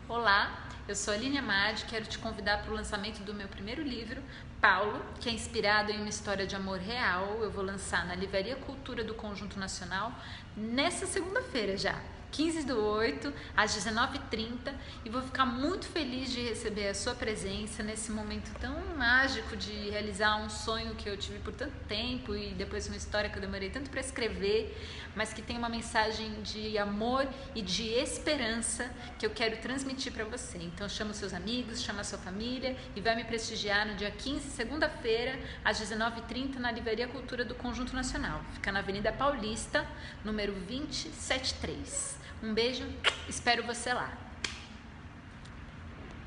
Olá, eu sou a Aline Amade, quero te convidar para o lançamento do meu primeiro livro, Paulo, que é inspirado em uma história de amor real. Eu vou lançar na Livraria Cultura do Conjunto Nacional nessa segunda-feira já, 15/8, às 19h30, e vou ficar muito feliz de receber a sua presença nesse momento tão mágico de realizar um sonho que eu tive por tanto tempo e depois uma história que eu demorei tanto para escrever, mas que tem uma mensagem de amor e de esperança que eu quero transmitir para você. Então chama os seus amigos, chama a sua família e vai me prestigiar no dia 15, segunda-feira, às 19h30, na Livraria Cultura do Conjunto Nacional. Fica na Avenida Paulista, número 273. Um beijo, espero você lá.